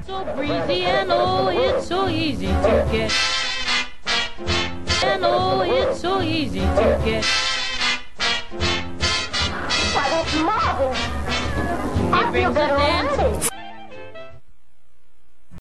So breezy and oh, it's so easy to get. And oh, it's so easy to get. Why, that's marvelous. I feel better already.